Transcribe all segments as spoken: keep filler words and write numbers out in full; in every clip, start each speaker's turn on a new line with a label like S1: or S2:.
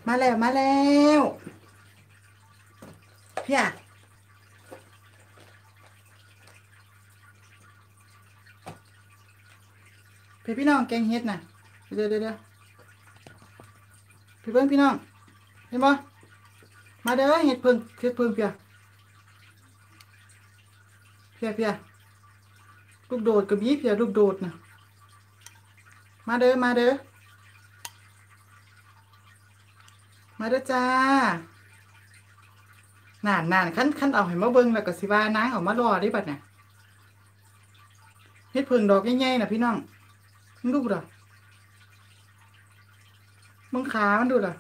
S1: มาแล้วมาแล้วพี่อะพี่พี่น้องแกงเฮ็ดน่ะเดี๋ยวเดี๋ยวเดี๋ยวพี่เพิ่งพี่น้องเห็นบ่มาเด้อเฮ็ดเพิ่งเฮ็ดเพิ่งเพียเพียเพียลูกโดดกับยี่เพียลูกโดดน่ะมาเด้อมาเด้อมาเด้อจ้านานนานขั้นขั้นเอาให้มาเบิ่งแล้วก็สิว่านางเอามารอได้บัดเนี่ยเฮ็ดเพิ่งดอกใหญ่ๆน่ะพี่น้องมึงดูด่ะมึงขามันดูด่ะ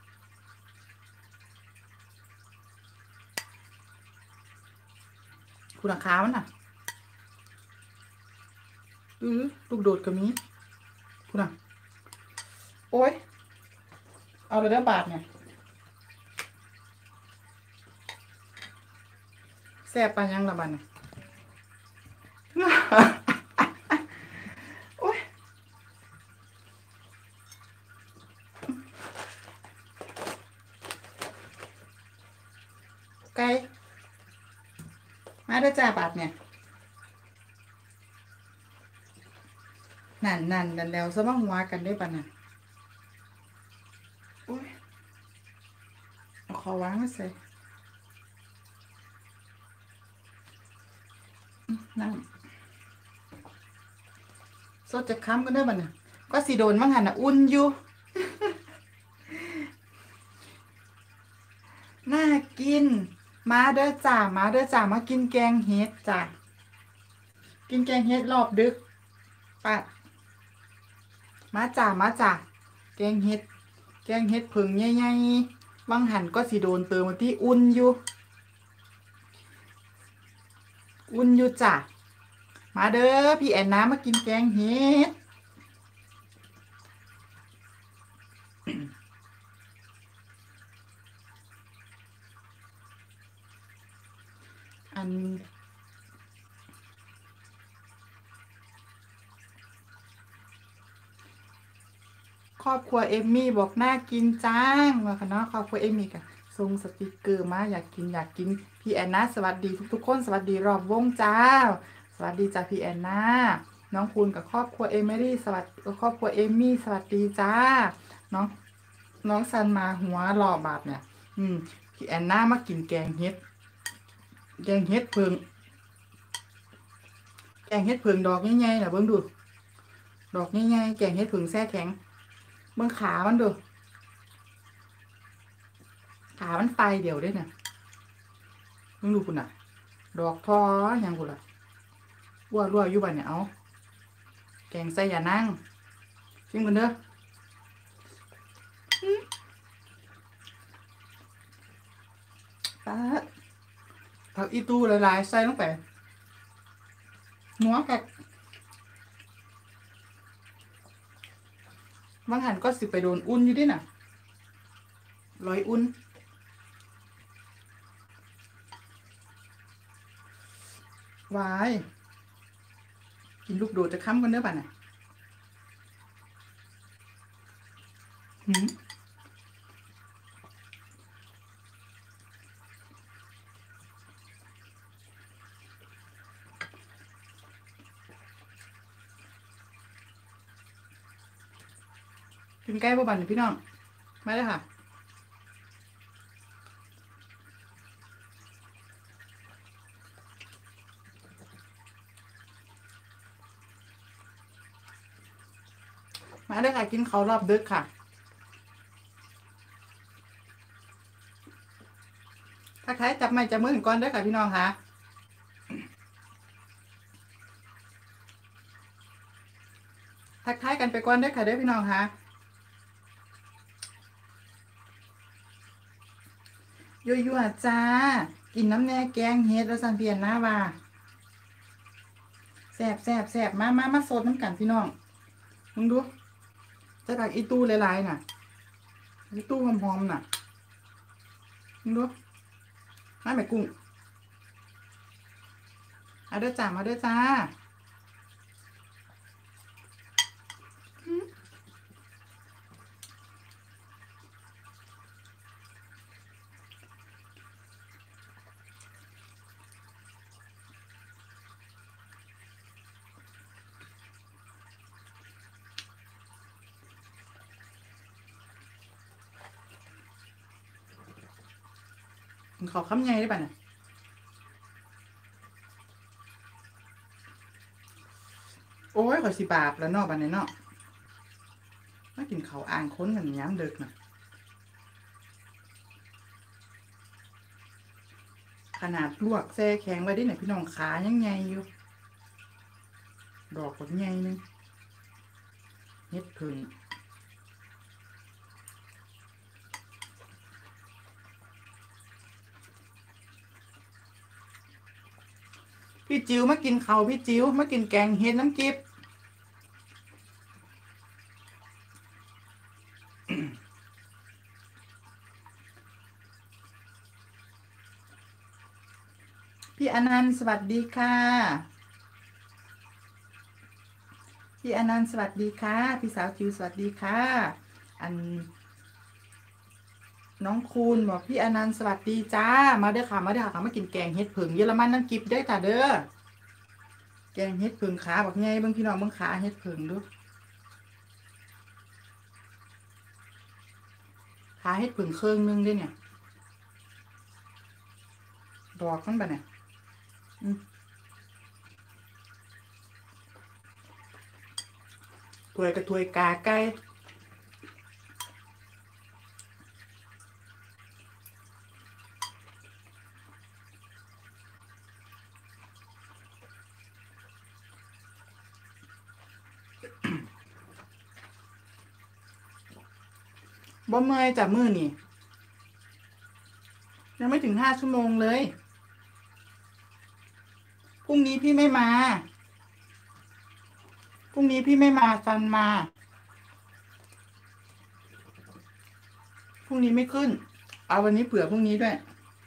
S1: คุณขามันน่ะอือลูกโดดก็มีคุณน่ะโอ้ยเอาเลยเด้อบาทเนี่ยแซ่บปานยังละบัดเนี่ยโอ้ยไก่มาเด้อจ้าบาทเนี่ยนั่นนั่นนั่นแล้วซะมาหัวกันได้ปะน่ะโอ้ยเอาขอวางไว้ใส่น้ำสดจะค้ำกันได้ปะเนี่ยก็สีโดนมั่งหันอ่ะอุ่นอยู่น่ากินมาเด้อจ้ามาเด้อจ้ามากินแกงเฮ็ดจ้ากินแกงเฮ็ดรอบดึกปะมาจ้ามาจ้าแกงเฮ็ดแกงเฮ็ดผึ่งใหญ่ๆวังหันก็สีโดนเติมมาที่อุ่นอยู่อุ่นอยู่จ้ามาเด้อพี่แอนน้ำมากินแกงเฮ็ดอันครอบครัวเอมมี่บอกน่ากินจังว่าค่ะเนาะครอบครัวเอมมี่กะส่งสติกเกอร์มาอยากกินอยากกินพี่แอนนาสวัสดีทุกๆคนสวัสดีรอบวงจ้าสวัสดีจ้าพี่แอนนาน้องคุณกับครอบครัวเอมิลี่สวัสดีครอบครัวเอมมี่สวัสดีจ้าน้องน้องซันมาหัวหล่อบาดเนี่ยอืมพี่แอนนามากินแกงเฮ็ดแกงเฮ็ดเพิงแกงเฮ็ดเพิงดอกใหญ่ๆน่ะเบิ่งดูดอกใหญ่ๆแกงเฮ็ดเพิงแช่แข็งเบิ่งขามันดูขามันไฟเดียวด้วยเนี่ยมึงดูคุณน่ะดอกทอยังกูล่ะวัวรั่วอยู่บ้านเนี่ยเอาแกงใส่ยานั่งชิมกันเด้อปาดผักอีตูหลายๆใส่ลงไปนัวกัดบางหันก็สิไปโดนอุ่นอยู่ดิน่ะร้อยอุ่นวายกินลูกโดดจะค้ำกันเด้อป่ะน่ะหืมกินใกล้บ่บันพี่น้องมาเลยค่ะมาเลยค่ะกินเขารอบดึกค่ะถ้าใครจับไม่จับมือก่อนเด้อค่ะพี่น้องค่ะทักทายกันไปก่อนเด้อค่ะเด้อพี่น้องค่ะยั่วยั่วจ้ากินน้ำแน่แกงเฮ็ดแล้วสันเพียนนะว่าแซ่บแซ่บแซ่บมามามาโซดน้ำกันพี่น้องมึงดูจะตักอีตู้หลายๆน่ะอีตู้หอมๆน่ะมึงดูมาแม่กุ้งมาเด้อจ้ามาเด้อจ้าเขาคำใหญ่ได้ป่ะเนี่ยโอ้ยขอยสิบาปแล้วเนาะป่ะเนี่ยเนาะมากินเขาอ่างค้นกันย้ำเด็กนะขนาดลวกแช่แข็งไว้ได้ไหนพี่น้องขายังไงอยู่ดอกแบบไงนึงเฮ็ดผึ่งพี่จิ๋วมากินเขาพี่จิ๋วมากินแกงเฮ็ดน้ำกิบพี่อนันต์สวัสดีค่ะพี่อนันต์สวัสดีค่ะพี่สาวจิ๋วสวัสดีค่ะอันน้องคูณบอกพี่อนันต์สวัสดีจ้ามาเด้อค่ะมาเด้อค่ะมากินแกงเฮ็ดผึ่งเยอรมันน้ำกิบได้อค่ะเด้อแกงเฮ็ดผึ่งขาบอกไงเบิ่งพี่น้องเบิ่งขาเฮ็ดผึ่งดูขาเฮ็ดผึ่งเครื่องนึงด้วยเนี่ยดอกมันแบบเนี่ยถ้วยกับถ้วยกาไก่บ่เมื่อยจับมือนี่ยังไม่ถึงห้าชั่วโมงเลยพรุ่งนี้พี่ไม่มาพรุ่งนี้พี่ไม่มาซันมาพรุ่งนี้ไม่ขึ้นเอาวันนี้เผื่อพรุ่งนี้ด้วย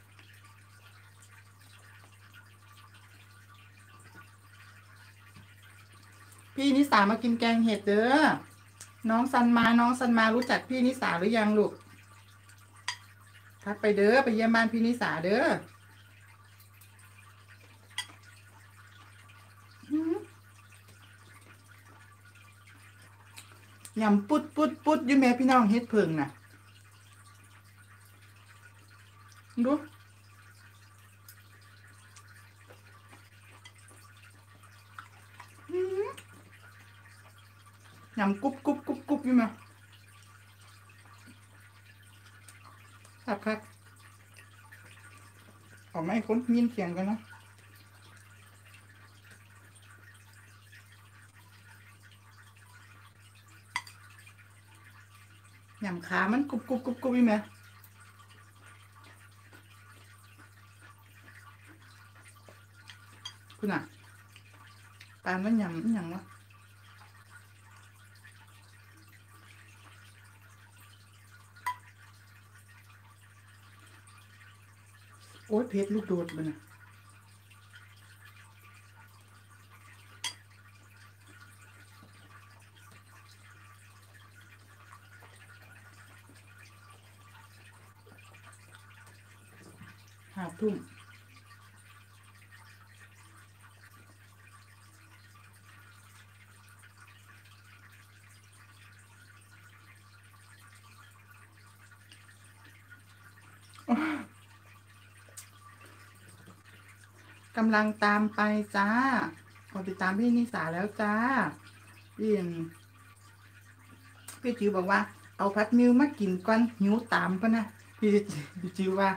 S1: พี่นิสามากินแกงเห็ดเด้อน้องซันมาน้องซันมารู้จักพี่นิสาหรือยังลูกทักไปเด้อไปเยี่ยมบ้านพี่นิสาเด้อยำปุดปุดปุดอยู่แม่พี่น้องเฮ็ดเพิงน่ะดูยำกุบกุบกุบกุบอยู่แม่ครับครับออกมาให้คนยินเสียงกันนะยำขามันกุบกุบกุบกุบอยู่แม่คุณอ่ะปานมันยำมันยำวะโอ๊ยเพชรลูกโดดเลยนะห้าทุ่มกำลังตามไปจ้าขอติดตามพี่นิสาแล้วจ้าพี่พี่จิ๋วบอกว่าเอาพัดมิวมากินก่อนหิวตามปะนะพี่พี่จิ๋วว่า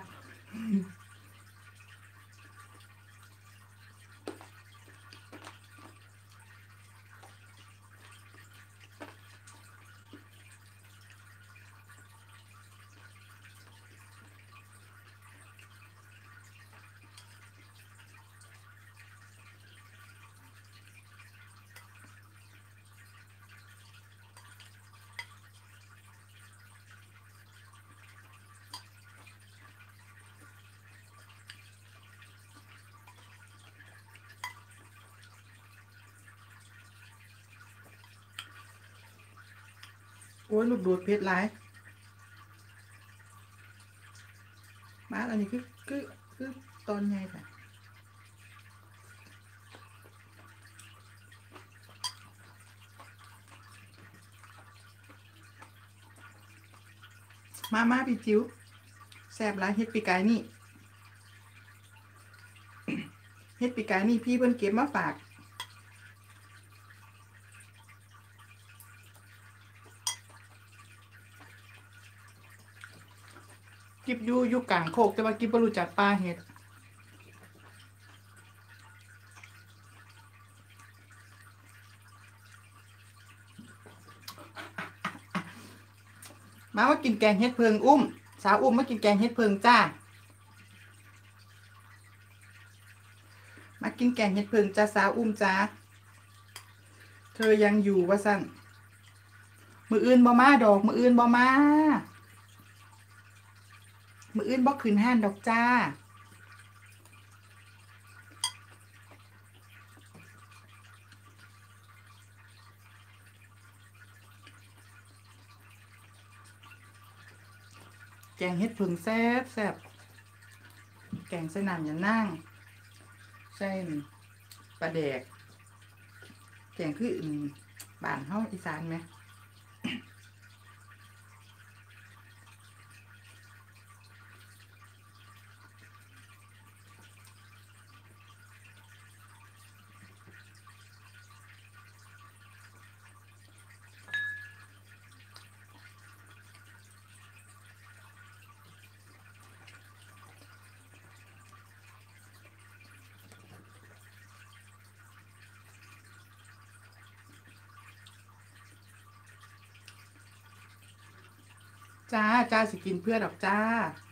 S1: โอ้ยลูกโดดเพชรไรมาอันนี้คือคือคือตอนไงค่ะมามาพี่จิ๋วแซ่บไรเฮ็ดปีกายนี่เฮ็ดปีกายนี่พี่เพิ่นเก็บมาฝากกิบอยู่อยู่กลางโคกแต่ว่ากิบบ่รู้จักปลาเห็ดมาว่ากินแกงเฮ็ดเพิงอุ้มสาวอุ้มมากินแกงเฮ็ดเพิงจ้ามากินแกงเฮ็ดเพิงจ้าสาวอุ้มจ้าเธอยังอยู่ว่าสั่นมืออื่นบ่มาดอกมืออื่นบ่มามืออื่นบ่ขึ้นห้านดอกจ้าแกงเฮ็ดเพิงแซ่บแซ่บแกงใส่น้ำอย่านั่งใส่ปลาแดกแกงคืออืมบ้านเฮาอีสานไหมจ้าจ้าสิกินเพื่อดอกจ้า